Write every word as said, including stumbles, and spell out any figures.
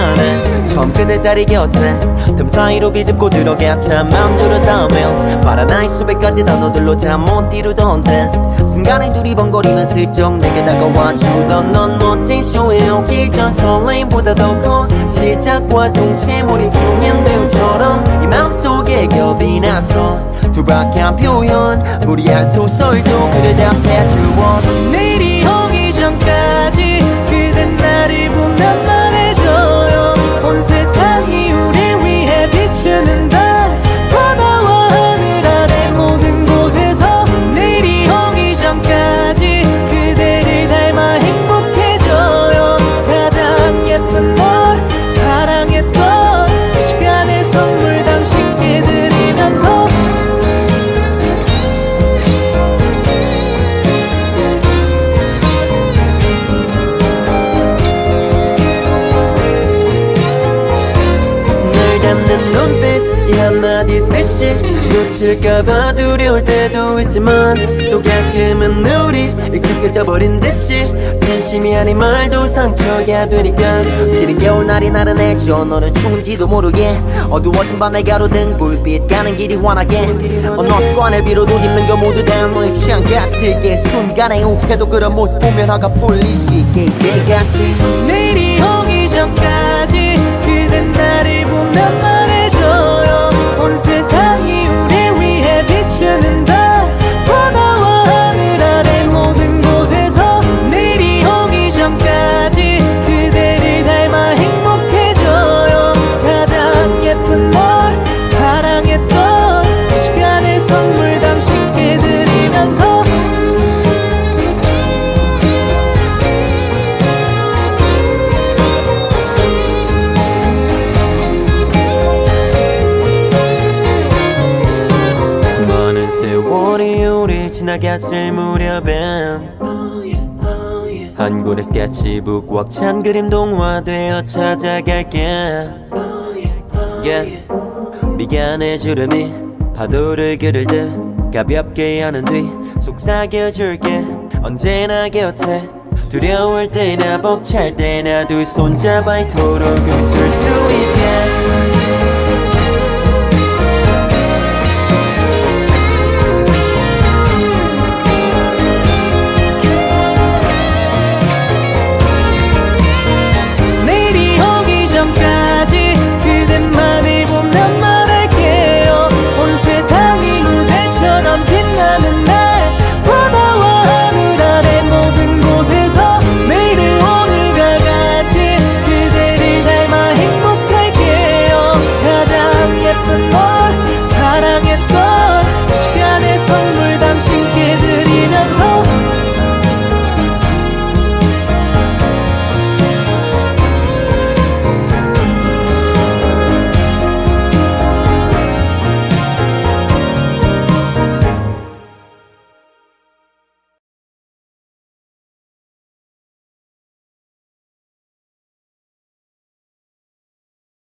나는 처음 그대 자리 곁에 틈 사이로 비집고 들어가 참 맘 졸였다면 바라나의 수백가지 단어들로 잠 못 이루던데 순간에 두리번거리면 슬쩍 내게 다가와주던 넌 멋진 쇼에 오기 전 설렘보다 더 커 시작과 동시에 몰입 중인 배우처럼 이 맘속에 겹이 났어 두박한 표현 무리한 소설도 그래 답해주어 내일이 오기 전까지 그댄 나를 보면만 해줘요 온 세상이 우릴 위해 비추는 달 바다와 하늘 아래 모든 곳에서 내일이 오기 전까지 그대를 닮아 행복해져요 가장 예쁜 널 사랑했던 시간의 선물 당신께 드리면서 눈빛 이 한마디 뜻이 놓칠까봐 두려울 때도 있지만 또 가끔은 우리 익숙해져 버린 듯이 진심이 아닌 말도 상처가 되니까 시린 겨울날이 나른해져 너는 추운지도 모르게 어두워진 밤에 가로등 불빛 가는 길이 환하게 어느 습관을 비롯 옷 입는 거 모두 다 너의 취향 같을게 순간에 욱해도 그런 모습 보면 화가 풀릴 수 있게 이제같이 내일이 오기 전까지 그댄 나를 보면만 해줘요 온 세상이 우릴 위해 비추는 달 바다와 하늘 아래 모든 곳에서 내일이 오기 전까지 그대를 닮아 행복해져요 가장 예쁜 널 사랑했던 시간의 선물 당신께 드리면서 세월이 우릴 지나갔을 무렵엔 한 권의 스케치북 꽉 찬 그림 동화 되어 찾아갈게 yeah. 미간의 주름이 파도를 그릴 듯 가볍게 하는 뒤 속삭여줄게 언제나 곁에 두려울 때나 벅찰 때나 두 손 잡아 이토록 웃을 수 있게